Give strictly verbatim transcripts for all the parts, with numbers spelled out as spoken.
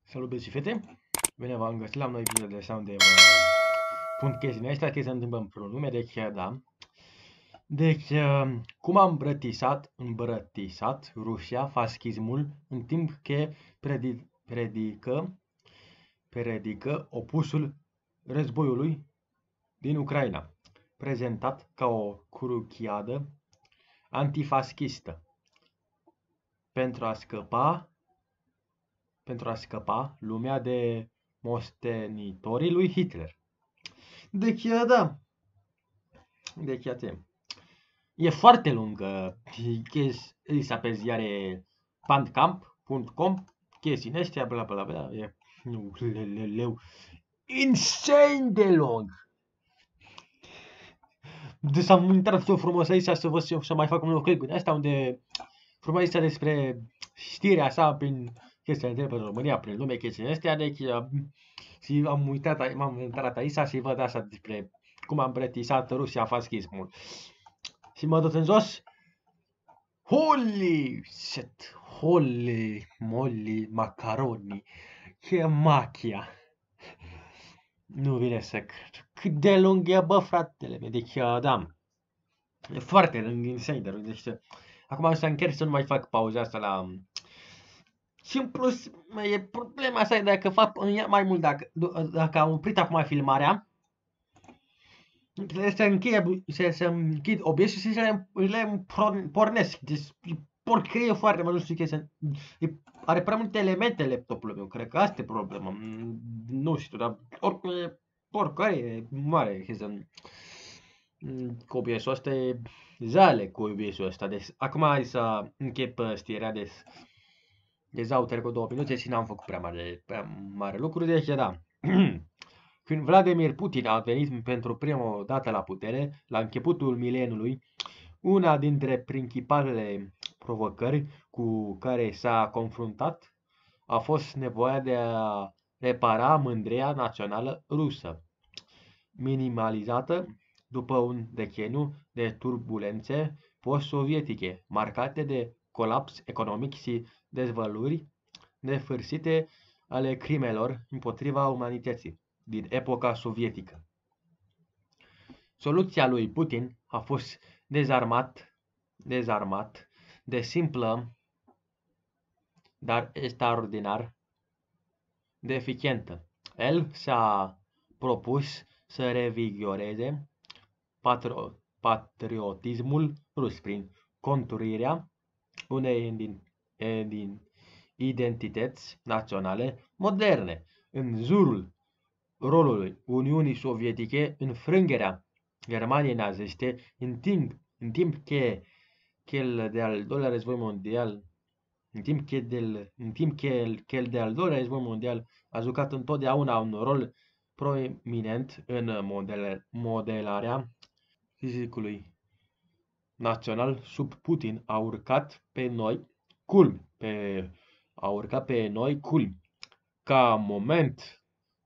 Salut băieți și fete! Bine v-am găsit la un nou episod de Sound de Punct chestiunea asta că se întâmplă în pronume, deci da. Deci, cum am îmbrătisat, îmbrătisat Rusia fascismul în timp ce predi, predică, predică opusul războiului din Ucraina, prezentat ca o cruciadă antifascistă pentru a scăpa pentru a scăpa lumea de mostenitorii lui Hitler. Deci, da. Deci, iată. E foarte lungă chestia pe ziare bandcamp punct com, chestii astea, bla bla bla, e nu, leu, insane de lung. Deci am intrat eu frumos aici să văd să mai fac un clip din asta unde frumos aici despre știrea sa prin chestia de pe România, prin lume, chestiile astea, deci și am uitat, m-am intrat aici și văd așa despre cum am îmbrătisat Rusia fascismul. Și mă duc în jos, holy shit, holy moly macaroni, ce machia. Nu vine să cred. Cât de lung e, bă, fratele meu, deci, da, e foarte lung, insider, deci, acum o să încerc să nu mai fac pauza asta la... Și în plus, e problema asta, dacă fac mai mult, dacă, dacă am oprit acum filmarea, trebuie să încheie, să, să închid O B S și să le, le pornesc. Deci, porcărie foarte mă, nu știu ce să... Are prea multe elemente laptopul meu, cred că asta e problema. Nu știu, dar oricum e porcărie mare. Cu O B S-ul ăsta e zale cu O B S-ul ăsta. Deci, acum hai să închep știrea de... Deci au trecut două minute și n-am făcut prea mare, prea mare lucru, deci da. Când Vladimir Putin a venit pentru prima dată la putere, la începutul mileniului, una dintre principalele provocări cu care s-a confruntat a fost nevoia de a repara mândria națională rusă, minimalizată după un deceniu de turbulențe post-sovietice, marcate de colaps economic și dezvăluiri nesfârșite ale crimelor împotriva umanității din epoca sovietică. Soluția lui Putin a fost dezarmat, dezarmat de simplă, dar extraordinar de eficientă. El s-a propus să revigoreze patro, patriotismul rus prin conturirea unei din, din identități naționale moderne în jurul rolului Uniunii Sovietice în frângerea Germaniei naziste, în timp, în timp ce cel de-al doilea război mondial, în timp ce, del, în timp ce cel de-al doilea război mondial a jucat întotdeauna un rol proeminent în modele, modelarea fizicului național, sub Putin a urcat pe noi culmi, pe, a urcat pe noi culmi, ca moment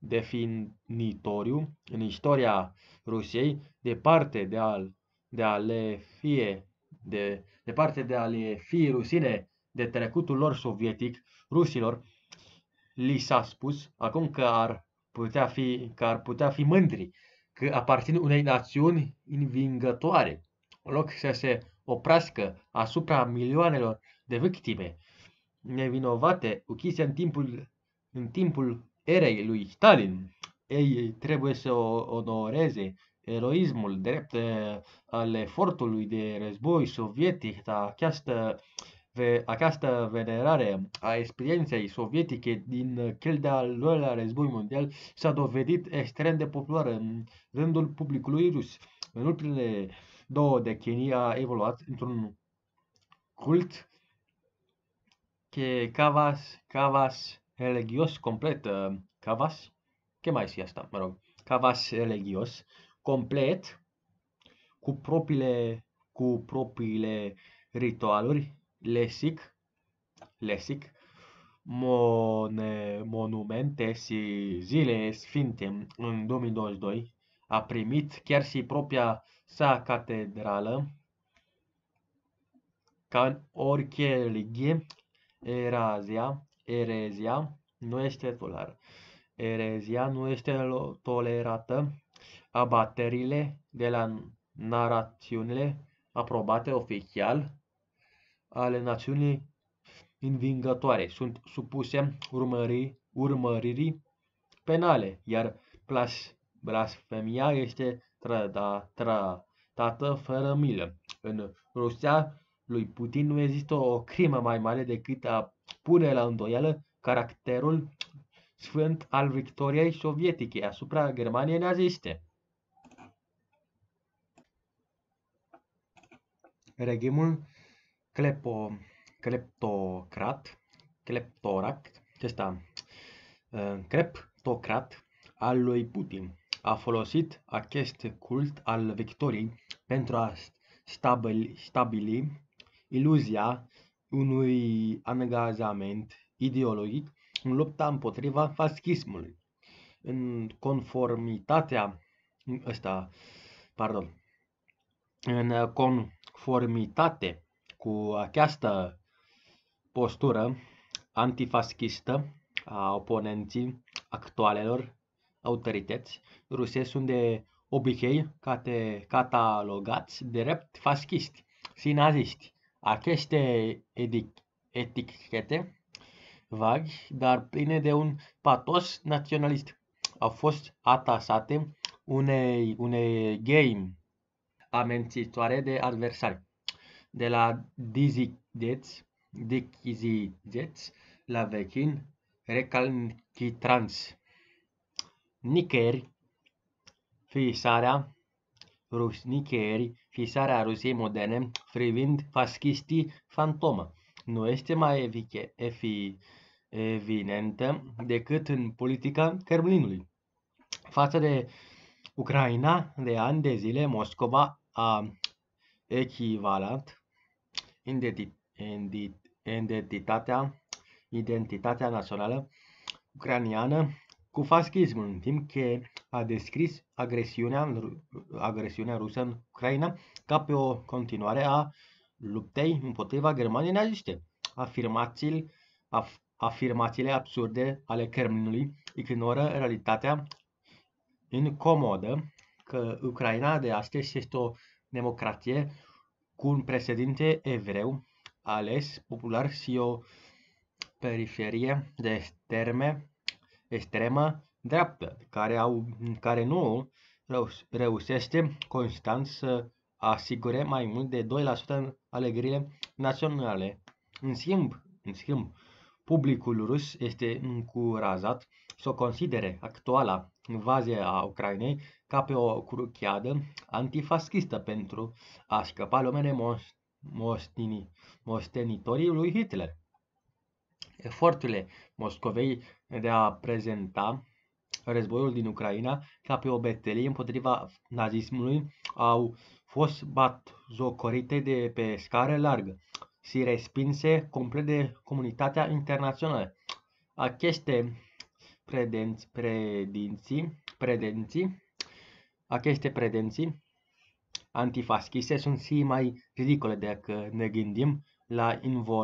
definitoriu în istoria Rusiei, departe de a, de a le fie de, departe de a le fi rusine de trecutul lor sovietic, rusilor li s-a spus acum că ar putea fi, că ar putea fi mândri că aparțin unei națiuni învingătoare, în loc să se oprească asupra milioanelor de victime nevinovate uchise în timpul, în timpul erei lui Stalin. Ei trebuie să onoreze eroismul drept al efortului de război sovietic, dar această, această venerare a experienței sovietice din cel de-al doilea război mondial s-a dovedit extrem de populară în rândul publicului rus. În ultimele două decenii a evoluat într-un cult que cavas, cavas religios complet, uh, cavas, ce mai este asta, mă rog, cavas religios complet, cu propriile, cu propriile ritualuri, lesic, lesic, mone, monumente și zile sfinte în două mii douăzeci și doi, a primit chiar și propria sa catedrală, ca în orice religie, Erazia, erezia nu este tolerată. Erezia nu este tolerată. Abaterile de la narațiunile aprobate oficial ale națiunii învingătoare sunt supuse urmării, urmăririi penale, iar plas, blasfemia este trăda, tratată fără milă. În Rusia lui Putin nu există o crimă mai mare decât a pune la îndoială caracterul sfânt al victoriei sovietice asupra Germaniei naziste. Regimul clepo, cleptocrat, cleptorac, acesta, uh, cleptocrat al lui Putin a folosit acest cult al victoriei pentru a stabili, stabili iluzia unui angajament ideologic în lupta împotriva fascismului. În conformitatea ăsta, pardon, în conformitate cu această postură antifascistă a oponenții actualelor autorități ruse sunt de obicei cate, catalogați drept fascisti și nazisti. Aceste etichete vagi, dar pline de un patos naționalist, au fost atasate unei, unei game amențitoare de adversari, de la dizideți, dichizideți la vecini recalcitranți. Nicăieri, fisarea rus, nicăieri, fisarea Rusiei moderne, privind fascistii fantomă, nu este mai eviche, efi, evidentă decât în politica Kremlinului. Față de Ucraina, de ani de zile, Moscova a echivalat identitatea, identitatea națională ucraniană cu fascismul, în timp ce a descris agresiunea, agresiunea rusă în Ucraina ca pe o continuare a luptei împotriva Germaniei naziste. Afirmațiile, af, afirmațiile absurde ale Kremlinului ignoră realitatea incomodă că Ucraina de astăzi este o democrație cu un președinte evreu ales popular și o periferie de extreme, extremă dreaptă, care, au, care nu reușește constant să asigure mai mult de doi la sută în alegerile naționale. În schimb, în schimb, publicul rus este încurajat să o considere actuala invazie a Ucrainei ca pe o cruciadă antifascistă pentru a scăpa lumene moștenitorii lui Hitler. Eforturile Moscovei de a prezenta războiul din Ucraina ca pe o bătălie împotriva nazismului au fost batjocorite de pe scară largă și respinse complet de comunitatea internațională. Aceste predenți, predinții, predenții, aceste predenții antifasciste sunt și mai ridicole dacă ne gândim la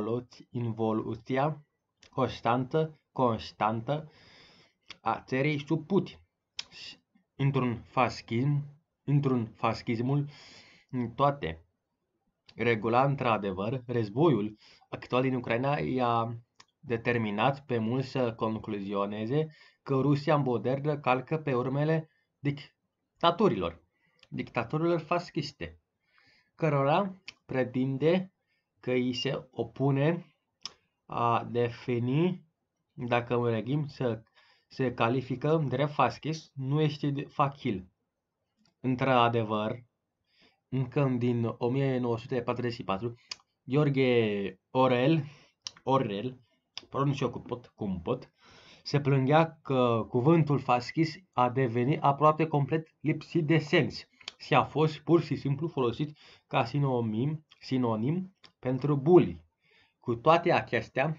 involuția constantă, constantă a țării sub Putin. Într-un fascism, într-un fascismul în toate regula, într-adevăr, războiul actual din Ucraina i-a determinat pe mulți să concluzioneze că Rusia modernă calcă pe urmele dictaturilor, dictaturilor fasciste, cărora pretinde că îi se opune a defini dacă un regim se, se califică drept fascist, nu este facil. Într-adevăr, încă din o mie nouă sute patruzeci și patru, George Orwell, Orwell, pronunț eu cum pot, cum pot, se plângea că cuvântul fascist a devenit aproape complet lipsit de sens și a fost pur și simplu folosit ca sinonim, sinonim pentru bully. Cu toate acestea,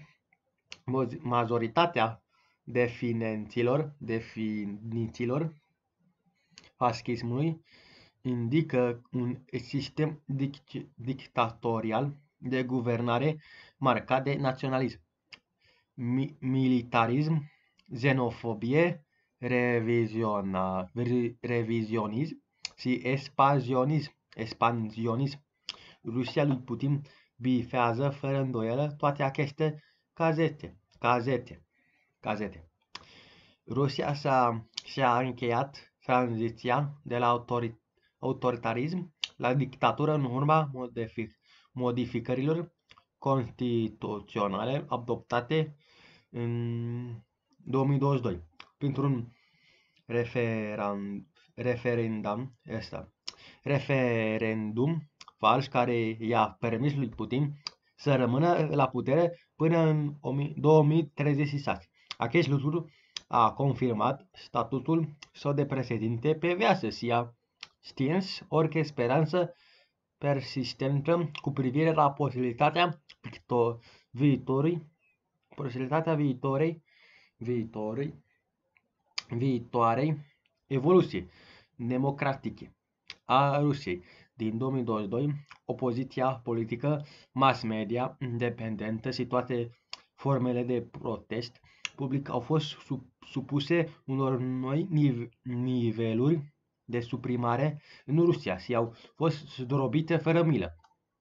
majoritatea definițiilor, definițiilor fascismului indică un sistem dic- dictatorial de guvernare marcat de naționalism. mi militarism, xenofobie, reviziona, revizionism și expansionism. expansionism. Rusia lui Putin bifează fără îndoială toate aceste cazete. Cazete. Cazete. Rusia s-a, și-a încheiat tranziția de la autori, autoritarism la dictatură în urma modific, modificărilor constituționale adoptate în două mii douăzeci și doi printr-un referendum, referendum, ăsta, referendum fals care i-a permis lui Putin să rămână la putere până în două mii treizeci și șase. Acest lucru a confirmat statutul său de președinte pe viață și a stins orice speranță persistentă cu privire la posibilitatea viitorii, posibilitatea viitorii, viitorii, viitoarei evoluții democratice a Rusiei. Din două mii douăzeci și doi, opoziția politică, mass media independentă și toate formele de protest public au fost supuse unor noi nive niveluri de suprimare în Rusia și au fost zdrobite fără milă.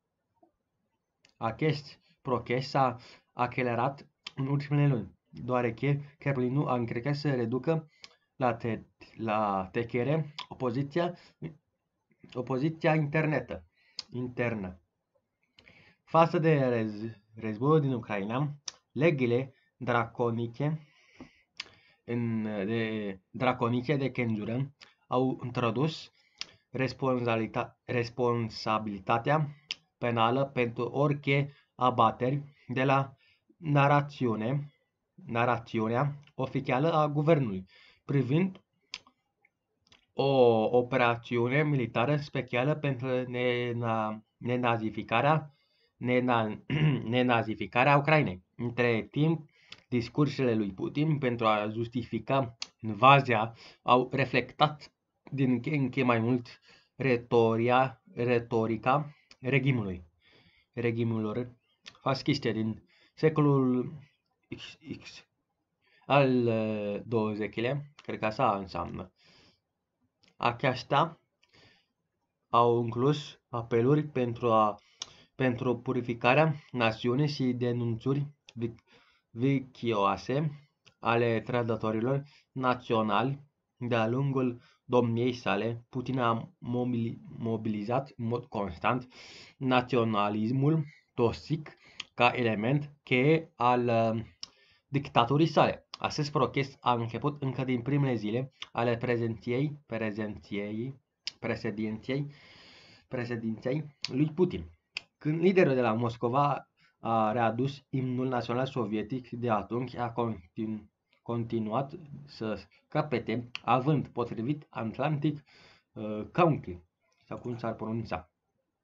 Acest proces s-a accelerat în ultimele luni, deoarece Kremlinul a încercat să reducă la, te la tăcere opoziția, opoziția internetă, internă. Față de rez războiul din Ucraina, legile draconice, în, de, draconice de cenzură au introdus responsabilita responsabilitatea penală pentru orice abateri de la narațiune, narațiunea oficială a guvernului, privind o operațiune militară specială pentru nena, nenazificarea, nena, nenazificarea Ucrainei. Între timp, discursurile lui Putin pentru a justifica invazia au reflectat din în ce mai mult retoria, retorica regimului, regimurilor fasciste din secolul X, X al douăzecilea, cred că asta înseamnă. Aceasta au inclus apeluri pentru, a, pentru purificarea națiunii și denunțuri vicioase ale trădătorilor naționali. De-a lungul domniei sale, Putin a mobilizat în mod constant naționalismul toxic ca element cheie al uh, dictaturii sale. Acest proces a început încă din primele zile ale prezenției, prezenției, președinției, președinției lui Putin, când liderul de la Moscova a readus imnul național sovietic. De atunci a continu, continuat să capete având potrivit Atlantic uh, Country, sau cum s-ar pronunța.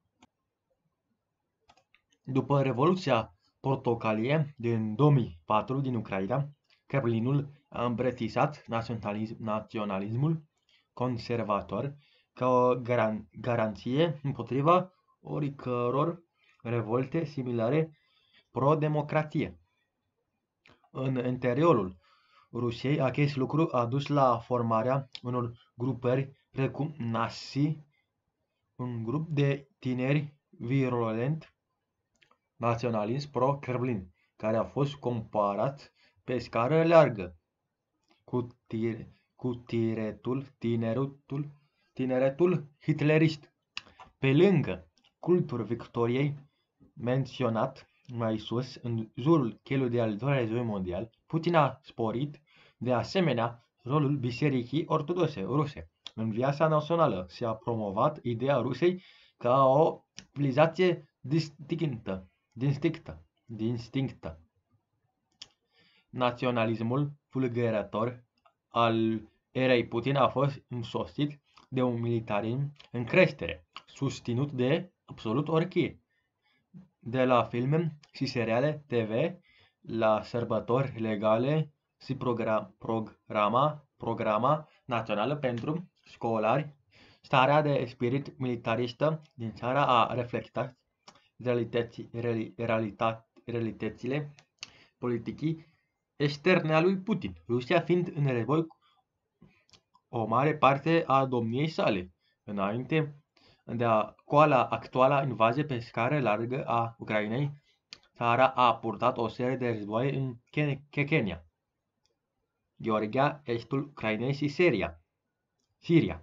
După Revoluția Portocalie din două mii patru din Ucraina, Kremlinul a îmbrățișat naționalism, naționalismul conservator ca o garan, garanție împotriva oricăror revolte similare pro-democrație. În interiorul Rusiei, acest lucru a dus la formarea unor grupări precum Nasi, un grup de tineri virulent naționalist pro-Kremlin, care a fost comparat pe scară largă cu, tire, cu tiretul, tinerutul, tineretul hitlerist. Pe lângă cultul victoriei menționat mai sus, în jurul celui de-al doilea război mondial, Putin a sporit de asemenea rolul Bisericii Ortodoxe ruse în viața națională și a promovat ideea Rusiei ca o civilizație distinctă, distinctă, distinctă. Naționalismul fulgerător al erei Putin a fost însoțit de un militarism în creștere, susținut de absolut orice. De la filme și seriale T V, la sărbători legale și program, programa, programa națională pentru școlari, starea de spirit militaristă din țară a reflectat realități, reali, realitate, realitățile politicii externe a lui Putin, Rusia fiind în război o mare parte a domniei sale, înainte de a, coala actuala invazie pe scară largă a Ucrainei. Țara a purtat o serie de războaie în Chechenia, Georgia, estul Ucrainei și Siria. Siria.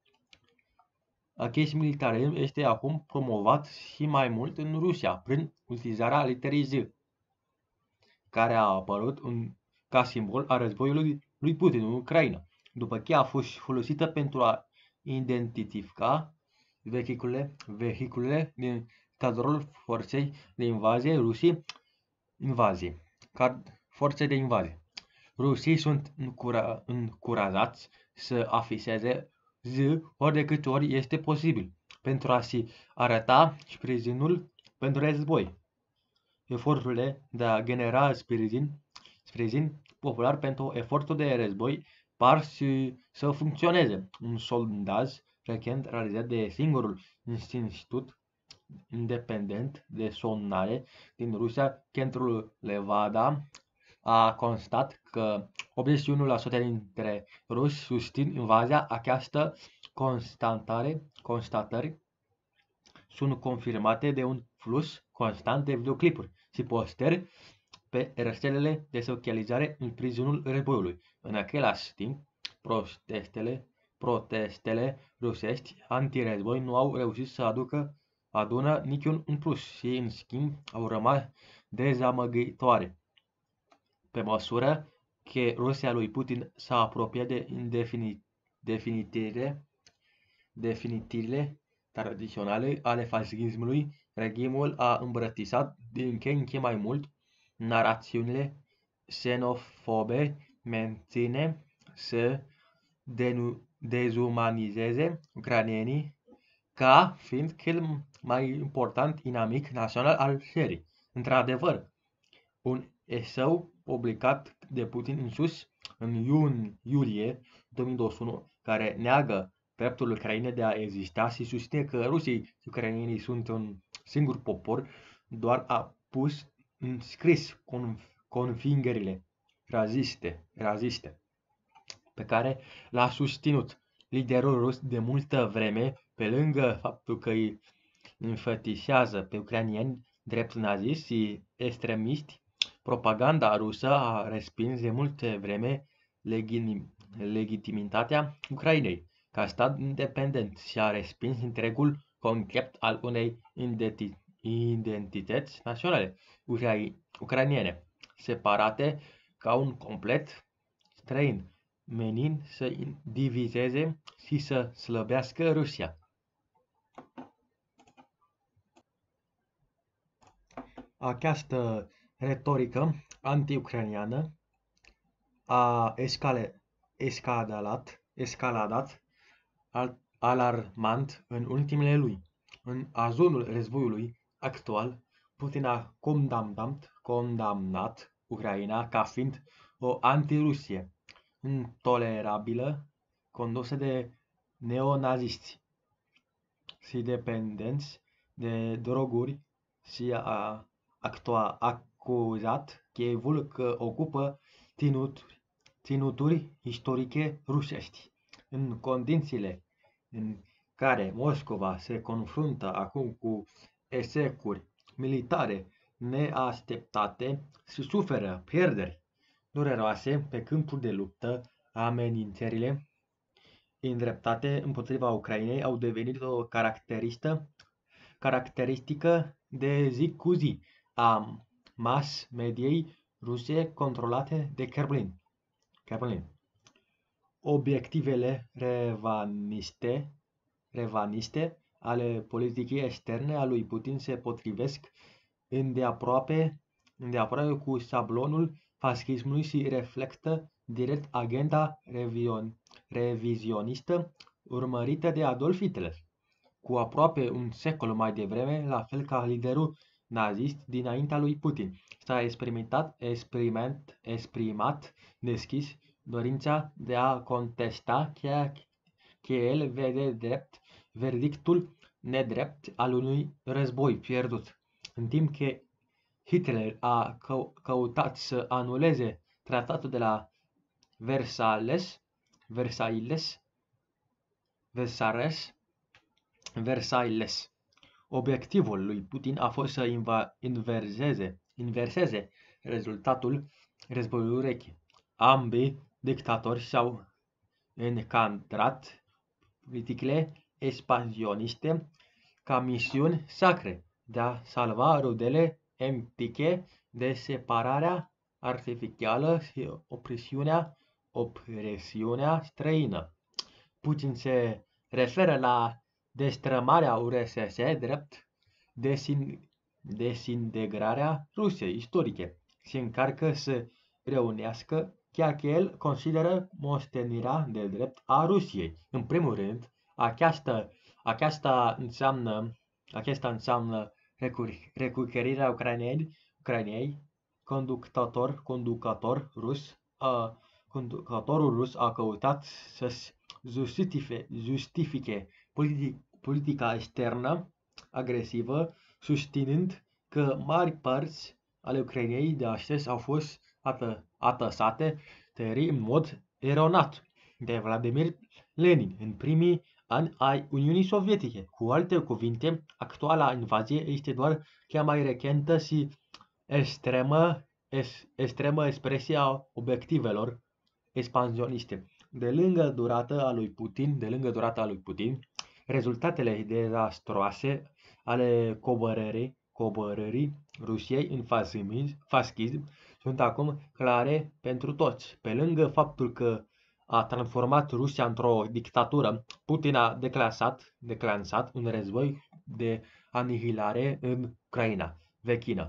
Acest militarism este acum promovat și mai mult în Rusia prin utilizarea literei Z, care a apărut în, ca simbol a războiului lui Putin în Ucraina, după ce a fost folosită pentru a identifica vehiculele, vehiculele din cadrul forței de invazie rusii, invazie, ca forțe de invazie. Rusii sunt încura, încurajați să afiseze Z ori de câte ori este posibil, pentru a se arăta sprijinul pentru război. Eforturile de a genera sprijin, sprijin popular pentru efortul de război par să funcționeze. Un sondaj recent realizat de singurul institut independent de sondare din Rusia, centrul Levada, a constat că optzeci și unu la sută dintre ruși susțin invazia. Această constatare, constatări sunt confirmate de un flux constant de videoclipuri și posteri pe rețelele de socializare în sprijinul războiului. În același timp, protestele, protestele rusești antirăzboi nu au reușit să aducă adună niciun în plus și, în schimb, au rămas dezamăgitoare. Pe măsură că Rusia lui Putin s-a apropiat de definitive, definițiile tradiționale ale fascismului, regimul a îmbrățișat din ce în ce mai mult narațiunile xenofobe, menține să dezumanizeze ucrainienii ca fiind cel mai important inamic național al țării. Într-adevăr, un eseu publicat de Putin însuși în iun, iulie două mii douăzeci și unu, care neagă dreptul Ucrainei de a exista și susține că rusii și ucrainienii sunt un singur popor, doar a pus în scris convingările raziste, raziste pe care l-a susținut liderul rus de multă vreme, pe lângă faptul că îi înfățișează pe ucrainieni drept naziști și extremiști. Propaganda rusă a respins de multe vreme legitimitatea Ucrainei ca stat independent și a respins întregul concept al unei identități naționale ucrainiene, separate ca un complet străin, menind să divizeze și să slăbească Rusia. Această retorică anti-ucraineană a escale, escaladat, escaladat al, alarmant în ultimele luni. În azonul războiului actual, Putin a condamnat, condamnat Ucraina ca fiind o antirusie intolerabilă condusă de neonaziști și dependenți de droguri și a actua, acuzat Kievul că ocupă ținuturi, ținuturi istorice rusești. În condițiile în care Moscova se confruntă acum cu eșecuri militare neașteptate și suferă pierderi dureroase pe câmpul de luptă, amenințările îndreptate împotriva Ucrainei au devenit o caracteristică, caracteristică de zi cu zi a mass mediei ruse controlate de Kremlin. Kremlin. Obiectivele revaniste, revaniste ale politicii externe a lui Putin se potrivesc îndeaproape, îndeaproape cu șablonul fascismului și reflectă direct agenda revion, revizionistă urmărită de Adolf Hitler, cu aproape un secol mai devreme, la fel ca liderul nazist dinaintea lui Putin. S-a exprimat, exprimat, exprimat deschis dorința de a contesta ceea ce el vede drept verdictul nedrept al unui război pierdut, în timp ce Hitler a căutat să anuleze Tratatul de la Versailles, Versailles, Versailles, Versailles. Obiectivul lui Putin a fost să inverseze, inverseze rezultatul războiului rece. Ambii dictatori și-au încadrat politicile expansioniste ca misiuni sacre de a salva rudele emptice de separarea artificială și opresiunea, opresiunea străină. Putin se referă la destrămarea U R S S drept desin, desintegrarea Rusiei istorice și încarcă să reunească, chiar că el consideră moștenirea de drept a Rusiei. În primul rând, aceasta, aceasta înseamnă, aceasta înseamnă recucerirea Ucrainei, Ucrainei conducător, conducător rus, a, conducătorul rus a căutat să justifice, justifice politic, politica externă agresivă, susținând că mari părți ale Ucrainei de astăzi au fost ată, atăsate tării în mod eronat de Vladimir Lenin în primii ani ai Uniunii Sovietice. Cu alte cuvinte, actuala invazie este doar cea mai recentă și extremă, es, extremă expresie a obiectivelor expansioniste. De lângă durata a lui Putin, de lângă durata a lui Putin, rezultatele dezastroase ale coborării, coborării Rusiei în fascism sunt acum clare pentru toți. Pe lângă faptul că a transformat Rusia într-o dictatură, Putin a declansat, declansat un război de anihilare în Ucraina vechină,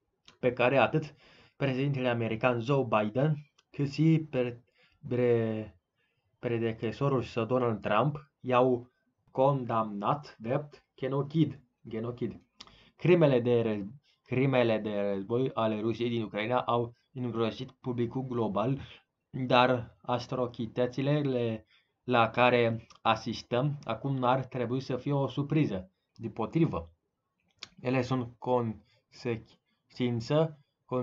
pe care atât președintele american Joe Biden, cât și pre, pre, predecesorul său Donald Trump i-au condamnat drept genocid. genocid. Crimele de, război, crimele de război ale Rusiei din Ucraina au îngrozit publicul global, dar atrocitățile la care asistăm acum n-ar trebui să fie o surpriză. Dimpotrivă, ele sunt consecință,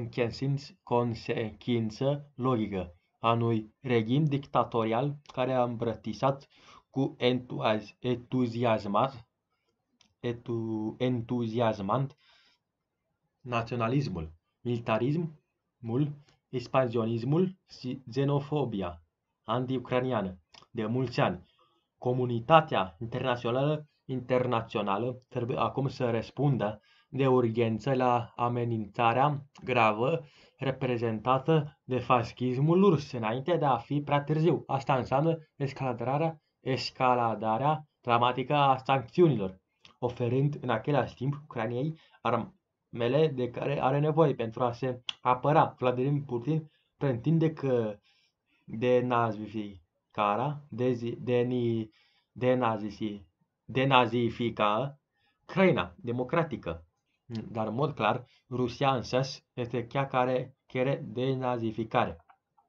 consecință logică a unui regim dictatorial care a îmbrățișat cu entuziasmat, etu, entuziasmant naționalismul, militarismul, expansionismul și xenofobia anti-ucraniană de mulți ani. Comunitatea internațională, internațională trebuie acum să răspundă de urgență la amenințarea gravă reprezentată de fascismul rus, înainte de a fi prea târziu. Asta înseamnă escaladarea, escaladarea dramatică a sancțiunilor, oferând în același timp Ucrainei armele de care are nevoie pentru a se apăra. Vladimir Putin pretinde că denazificarea, deni, denazifi, denazifica Ucraina democratică. Dar, în mod clar, Rusia însăși este cea care cere denazificare.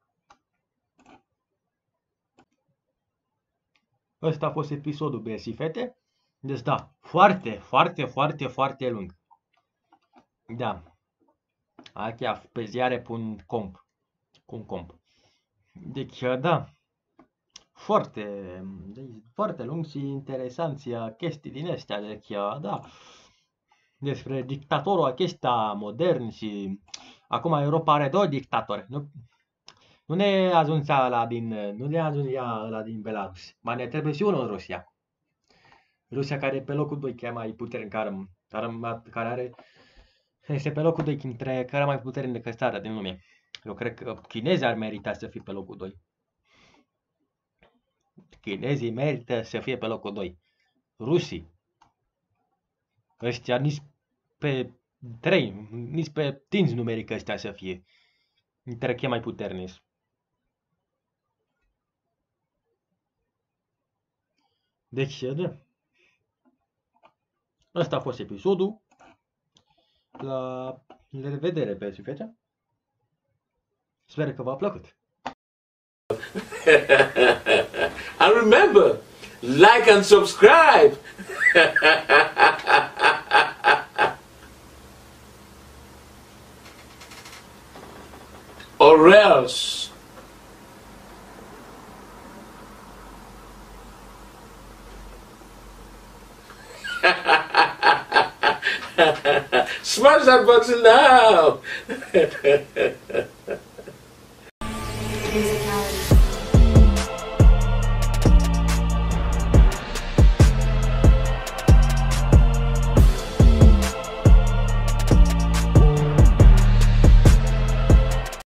Ăsta a fost episodul, băieți și fete. Deci, da, foarte, foarte, foarte, foarte lung. Da. Aici pe ziare pun comp. Cu un comp. Deci, da. Foarte, foarte lung și interesant și chestii din astea. Deci, da. Despre dictatorul acesta modern și acum Europa are doi dictatori. Nu, nu ne ajuns ăla din, nu ne ajuns ăla din Belarus. Mai ne trebuie și unul în Rusia. Rusia care e pe locul doi, cea mai puternică, care, care are, este pe locul doi dintre care mai puternică țară din lume. Eu cred că chinezii ar merita să fie pe locul doi. Chinezii merită să fie pe locul doi. Rusii. Ăștia nici pe trei, nici pe cinci nu merită ăștia să fie. Dintre cei mai puternici. Deci, da. Asta a fost episodul. La revedere pe suflete. Sper că v-a plăcut. And remember, like and subscribe. or else. Smash that button now.